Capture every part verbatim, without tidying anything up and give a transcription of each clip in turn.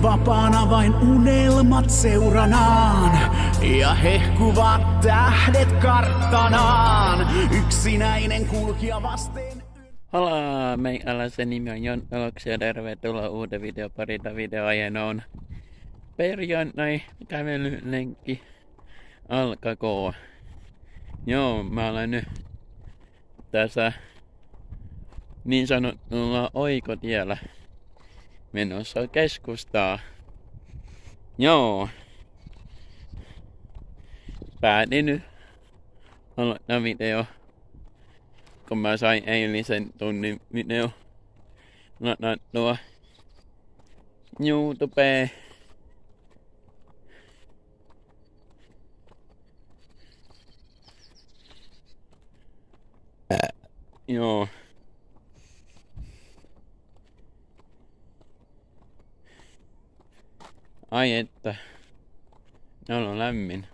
vapaana vain unelmat seuranaan. Ja hehkuvat tähdet karttanaan. Yksinäinen kulkija vasten. Halaa, meikäläisen nimi on Jon Oloksi ja tervetuloa uuden videoparita. Videoaiheena on perjantai kävelylenkki alkakoon. Joo, mä olen nyt tässä niin sanotulla oikotiellä menossa keskustaa. Joo. Päätin nyt aloittaa video, kun mä sain eilisen tunnin video ladattua YouTubeen. Äh, joo. Ai että, täällä on lämmin.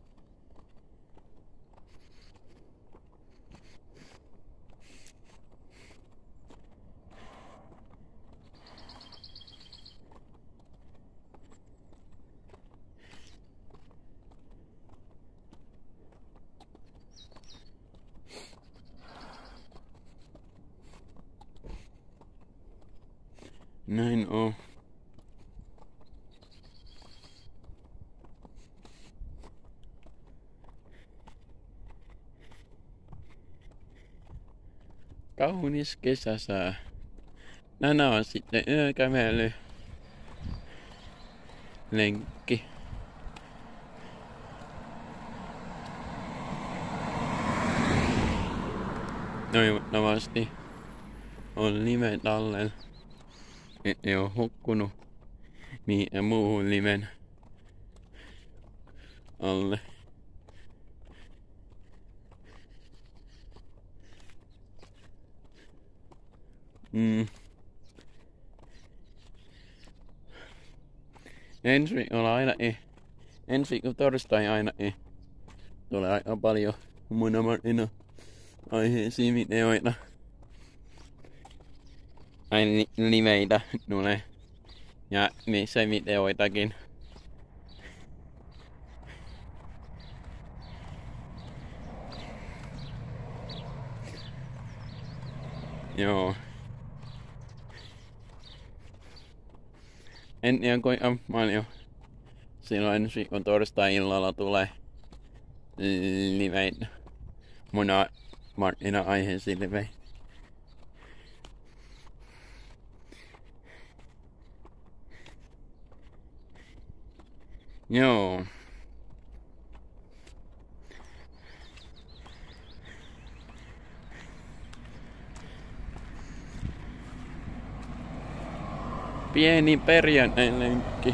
Näin on. Kaunis kesäsää. Tänään on sitten yökävely lenkki. Toivottavasti on live tallella. Ei oo hukkunut mihin muuhun liven alle. Mm. Ensi viikolla aina ei. Ensi viikolla torstai aina ei. Tulee aika paljon munamarina aiheisia videoita. Aina liveitä tulee. Ja missä videoitakin. Joo. En tiedä kuinka paljon silloin ensi viikon torstai-illalla tulee liveitä. Muna Martina aiheisiin liveitä. Joo. Pieni perjantai-lenkki.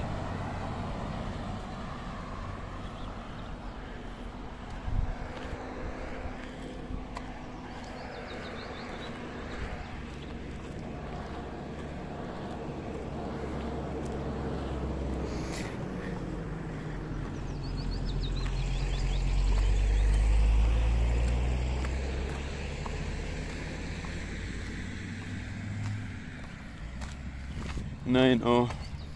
Näin on.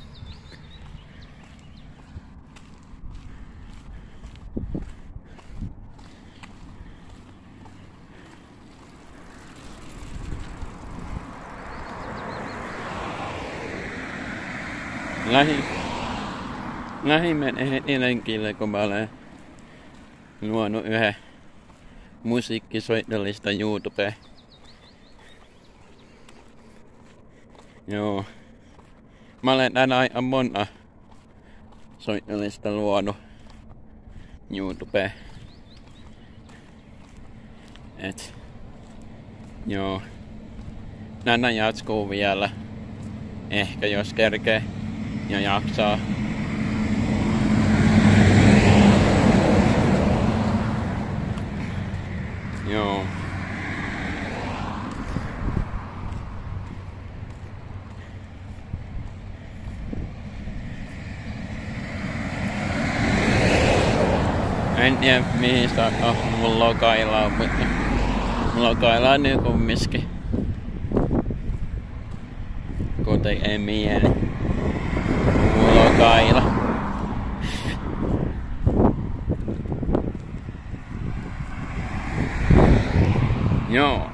Lähi, lähi menee heti lenkille, kun mä olen luonut yhden musiikkisoitollista YouTubeen. Joo. Mä olen tänään aika monta soitollista luonut YouTubeen. Et joo. Tänään jatkuu vielä. Ehkä jos kerkee ja jaksaa. Joo. En tiedä mihin saakka mulla lokaillaan, mutta lokaillaan nyt kumminkin. Kuten ei mieli. kaila. Joo.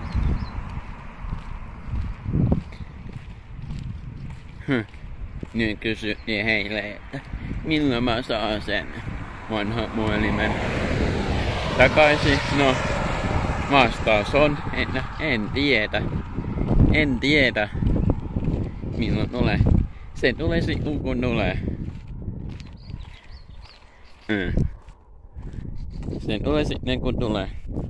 Hm. Nyt kysyttiin heille, että milloin mä saan sen vanhan puhelimen takaisin. No, vastaus on, että en tiedä. En tiedä, milloin tulee. Se tulee sitten kun tulee. Mm. Se tulee sitten kun tulee.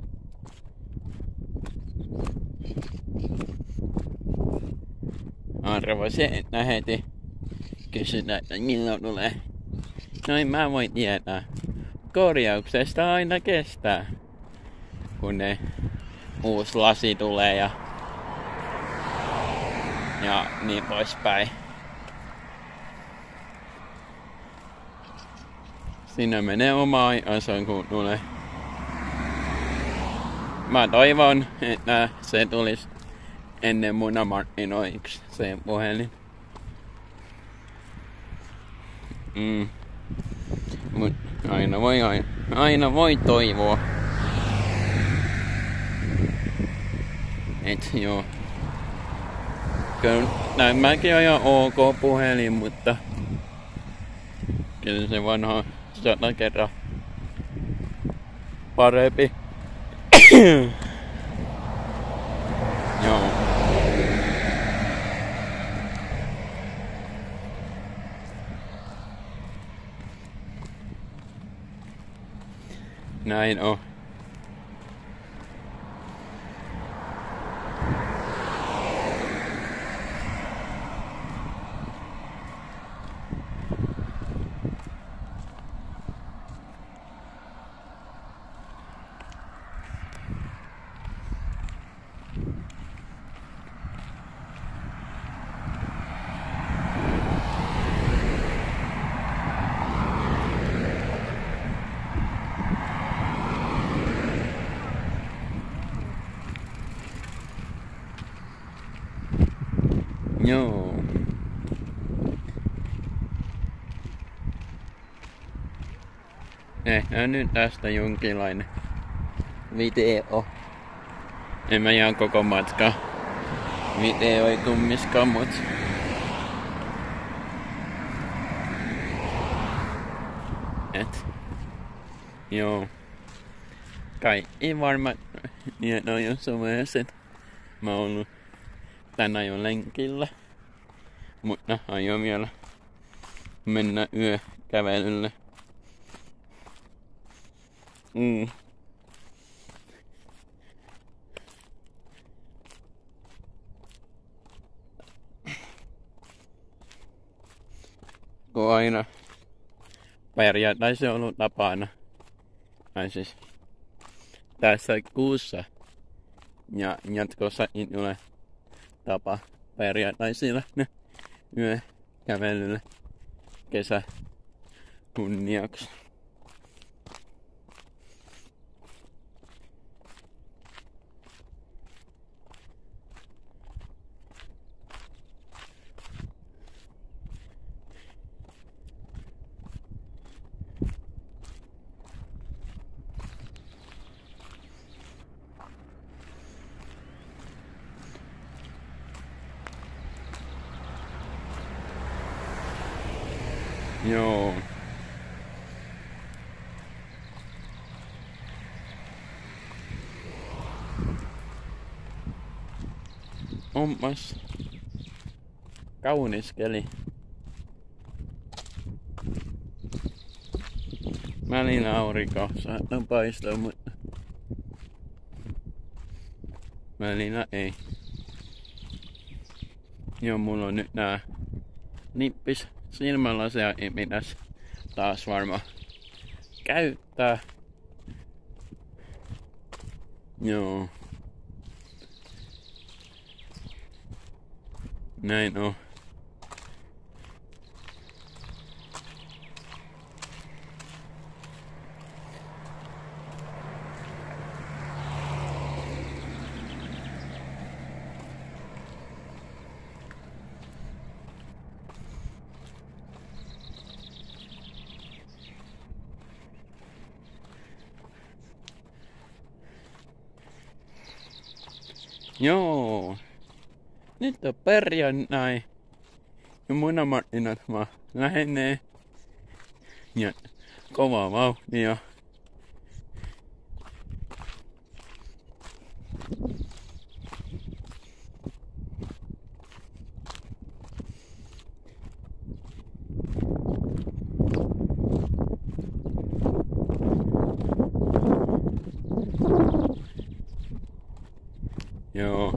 Arvo se, että heti kysytään, että milloin tulee. No en mä voi tietää. Korjauksesta aina kestää, kun ne uusi lasi tulee ja, ja niin poispäin. Siinä menee oma aikansa, kun tulee. Mä toivon, että se tulisi ennen munamarkkinoiksi se puhelin. Mm. Mut aina voi, aina, aina voi toivoa. Et joo. Kyllä näin mäkin on ihan ok puhelin, mutta kyllä se vanha sata kerran parempi. Joo. Näin on. Joo. Tehdään nyt tästä jonkinlainen video. En mä ihan koko matka videoi kummiskaan, mut et joo. Kaikki varmaan tiedän jo somessa, että mä oon ollut tänään jo lenkillä. Mutta aion vielä mennä yökävelylle. Mm. Kun aina periaatteessa on ollut tapana. Tai siis tässä kuussa ja jatkossa tulee tapa periaatteessa lähteä yökävelylle kesä kunniaksi. Joo. Onpas kaunis keli. Välillä aurinko saattaa paistaa, mutta välillä ei. Joo, mulla on nyt nää nippis silmälaseja, ei pitäisi taas varmaan käyttää. Joo. Näin on. Joo. Nyt on perjantai. Ja munamarkkinat vaan lähenee. Ja kovaa vauhtia. Joo.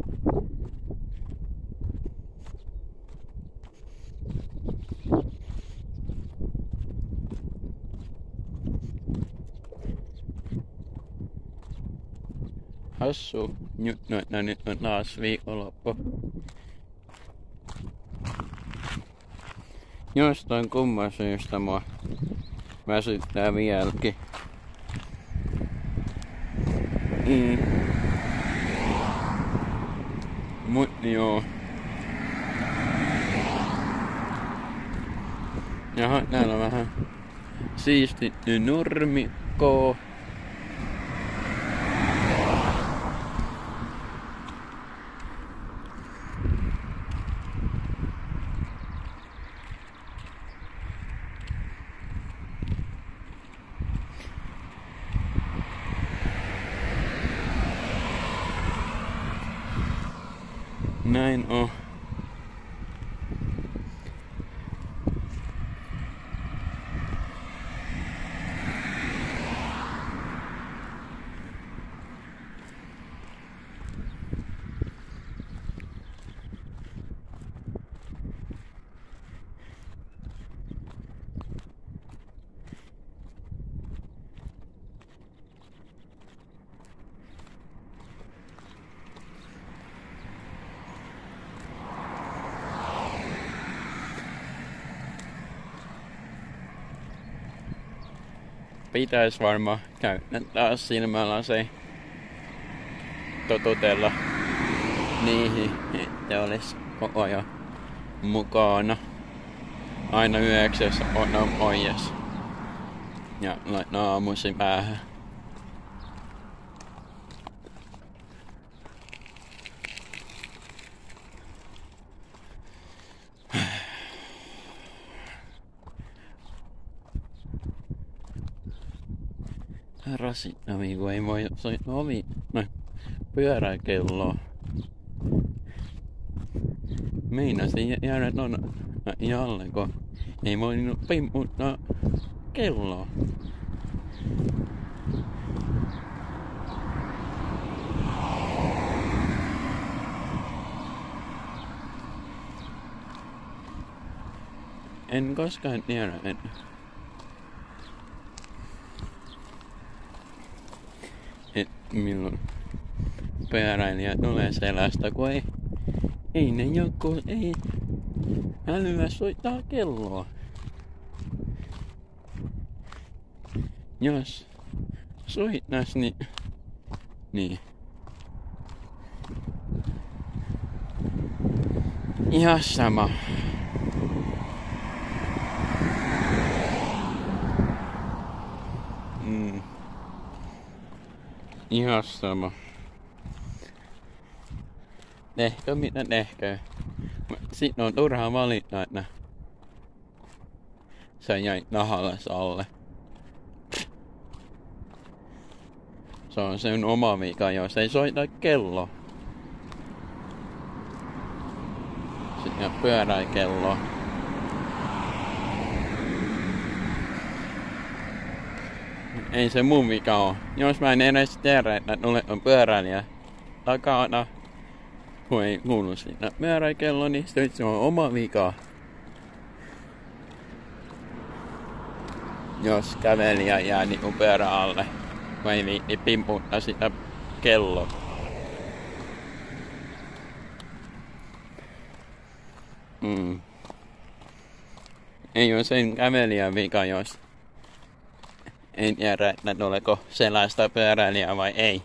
Hassu juttu, että nyt on taas viikonloppu. Jostain kumman syystä mua väsyttää vieläkin. Mm. Mut joo. Jaha, täällä on vähän siistitty nurmikkoa. Näin on. Pitäis varmaan käydä taas silmälaseen totutella niihin, että olis koko ajan mukana. Aina yhdeksässä on pois ja laittaa aamuisin päähän. Rasittavia, kun ei voi soittaa ovi, no, pyöräkelloa. Meinasin jäädä tuonne jalle, kun ei voinut pimputtaa kelloa. En koskaan tiedä, että et milloin pyöräilijä tulee selästä, kun ei, ei ne joku ei älyä soittaa kelloa. Jos soittais, niin, niin. Ihan sama. Mm. Ihan sama. Tehkö mitä tehkö. Sitten on turhaa valittaa, että sä jäit nahalles alle. Se on sen oma vika, jos ei soita kello. Sitten pyöräi kello. Ei se mun vika oo. Jos mä en edes tiedä, että nulle on pyöräilijä takana, kun ei kuulu siitä pyöräikello, niin se on oma vika. Jos kävelijä jää niinku pyörä alle, kun ei viitti pimputtaa sitä kelloa. Mm. Ei oo sen kävelijän vika, jos en tiedä, että tuleeko sellaista pyöräilijää vai ei.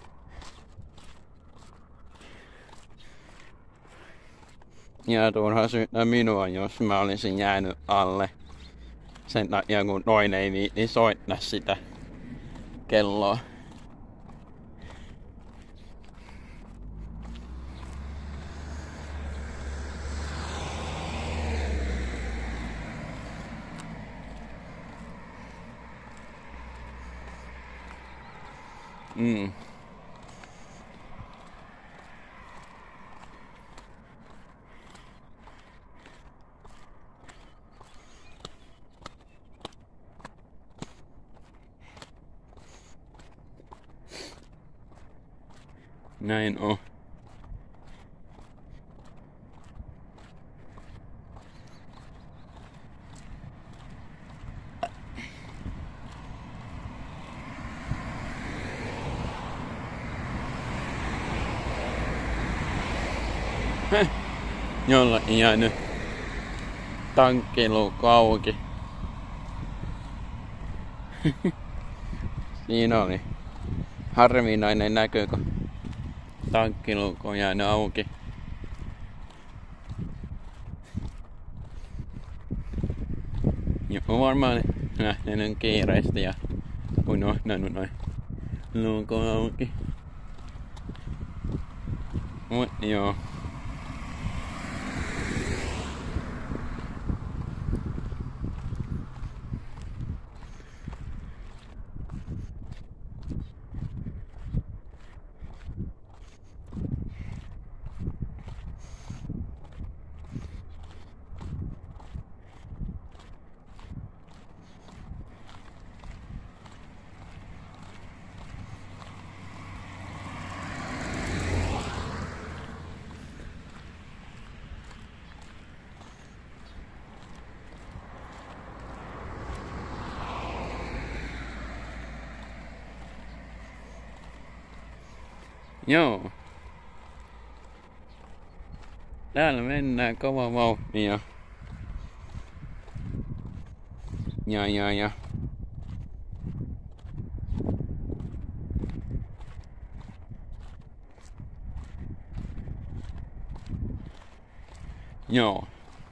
Ja turha syyttää minua, jos mä olisin jäänyt alle. Sen takia, kun toinen ei viitti soittaa sitä kelloa. Mm. Näin on. Häh? Jollakin jäänyt tankkiluukku auki. Siinä oli harvinainen näkö, kun tankkiluukku on jäänyt auki. Joku varmaan lähtenyt kiireesti ja unohtanut noin luukun auki. Mut joo. Joo. Täällä mennään kova vauhtia. Ja ja ja. Joo.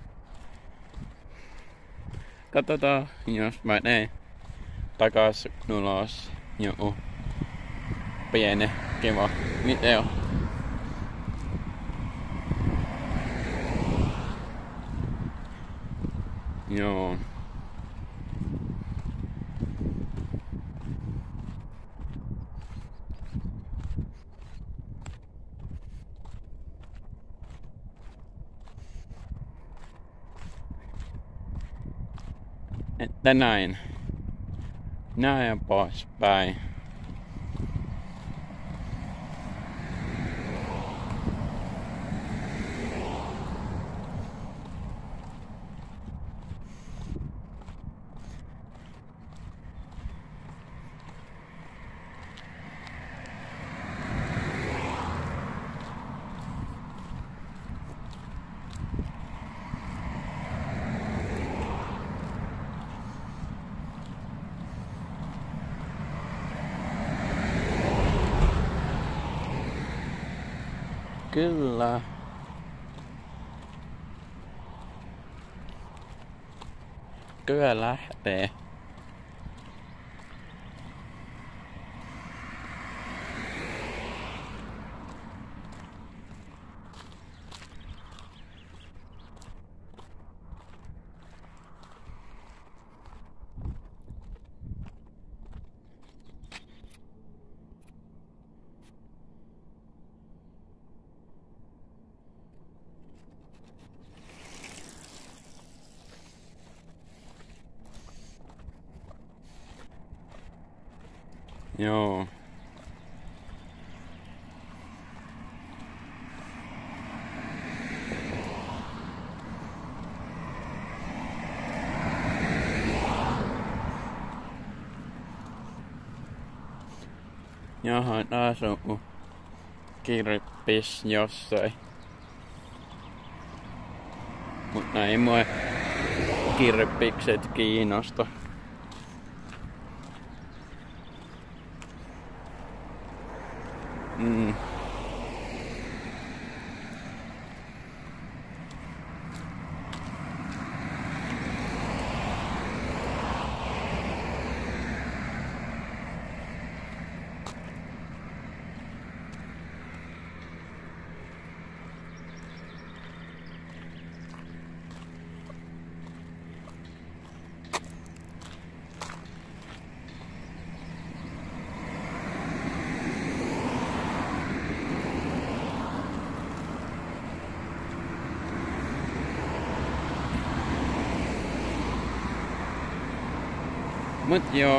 Katsotaan, jos mä teen takas ulos joku pieni kiva video. Joo. Että näin. Näin poispäin. Kyllä. Kyllä lähtee. Joo. Jaha, taas on kirppis jossain. Mutta ei mua kirppikset kiinnosta. Mm. Mut joo.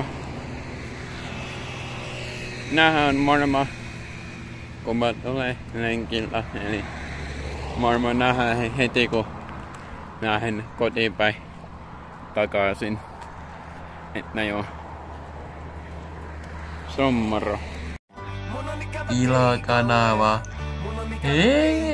Nähdään varmaan kun mä tulen lenkillä. Eli varmaan nähdään heti kun lähden kotiinpäin takaisin. Että joo. Sommaro. Ilokanava. Hei!